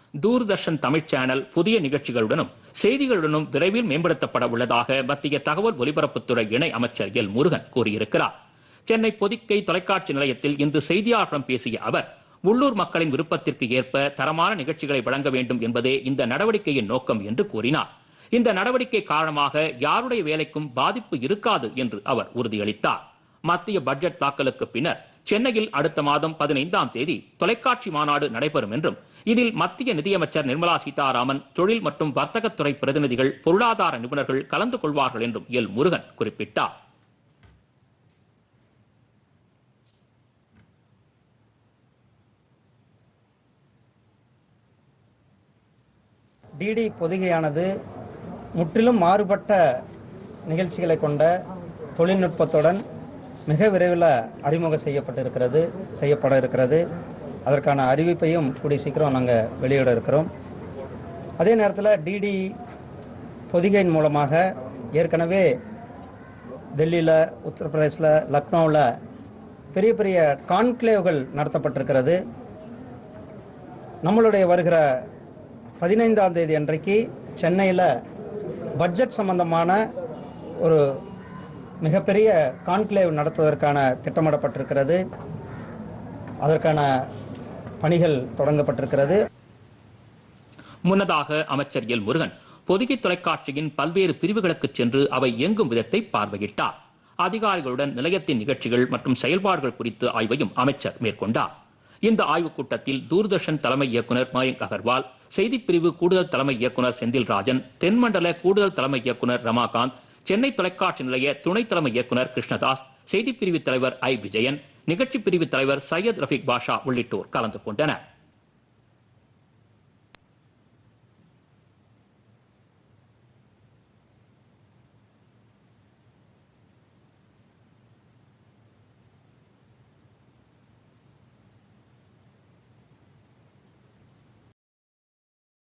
Doordarshan Tamil channel புதிய நிகழ்ச்சிகளுடனும் செய்திகளுடனும் விரைவில் மேம்படுத்தப்பட உள்ளதாக மத்திய தகவல் ஒலிபரப்புத்துறை இணை அமைச்சர் எல் முருகன் கூறியிருக்கிறார். சென்னை பொதிகை தொலைக்காட்சி நிலையத்தில் இன்று செய்தியாளர்களிடம் பேசிய அவர், உள்ளூர் மக்களின் விருப்பத்திற்கு ஏற்ப தரமான நிகழ்ச்சிகளை வழங்க வேண்டும் என்பதே இந்த நடவடிக்கையின் நோக்கம் என்று கூறினார். இந்த நடவடிக்கை காரணமாக யாருடைய வேலைக்கும் பாதிப்பு இருக்காது என்று அவர் உறுதியளித்தார். மத்திய பட்ஜெட் தாக்கலுக்கு பின்னர் சென்னையில் அடுத்த மாதம் 15ஆம் தேதி தொலைக்காட்சி மாநாடு நடைபெறும் என்றும் இதில் மத்திய நிதியமைச்சர் நிர்மலா சீதாராமன், தொழில் மற்றும் வர்த்தகத்துறை பிரதிநிதிகள், பொருளாதார நிபுணர்கள் கலந்து கொள்வார்கள் என்றும் எல் முருகன் குறிப்பிட்டார். டிடி பொதிகையானது முற்றிலும் மாறுபட்ட நிகழ்ச்சிகளை கொண்ட தொழில்நுட்பத்துடன் மிக விரைவில் அறிமுகம் செய்யப்பட இருக்கிறது. அதற்கான அறிவிப்பையும் கூடிய சீக்கிரம் நாங்கள் வெளியிட இருக்கிறோம். அதே நேரத்தில் டிடி பொதிகையின் மூலமாக ஏற்கனவே டெல்லியில், உத்தரப்பிரதேசில், லக்னோவில் பெரிய பெரிய கான்க்ளேவ்கள் நடத்தப்பட்டிருக்கிறது. நம்மளுடைய வருகிற 15ஆம் தேதி அன்றைக்கு சென்னையில் பட்ஜெட் சம்பந்தமான ஒரு மிகப்பெரிய கான்க்ளேவ் நடத்துவதற்கான திட்டமிடப்பட்டிருக்கிறது. அதற்கான பணிகள் தொடங்கப்பட்டிருக்கிறது. முன்னதாக அமைச்சர் எல் முருகன் பொதிகை தொலைக்காட்சியின் பல்வேறு பிரிவுகளுக்கு சென்று அவை இயங்கும் விதத்தை பார்வையிட்டார். அதிகாரிகளுடன் நிலையத்தின் நிகழ்ச்சிகள் மற்றும் செயல்பாடுகள் குறித்து ஆய்வையும் அமைச்சர் மேற்கொண்டார். இந்த ஆய்வுக் கூட்டத்தில் தூர்தர்ஷன் தலைமை இயக்குநர் மயங்க் அகர்வால், செய்திப்பிரிவு கூடுதல் தலைமை இயக்குநர் செந்தில்ராஜன், தென்மண்டல கூடுதல் தலைமை இயக்குநர் ரமாகாந்த், சென்னை தொலைக்காட்சி நிலைய துணை தலைமை இயக்குநர் கிருஷ்ணதாஸ், செய்திப்பிரிவு தலைவர் ஐ விஜயன், நிகழ்ச்சி பிரிவு தலைவர் சையத் ரஃபீக் பாஷா உள்ளிட்டோர் கலந்து கொண்டனர்.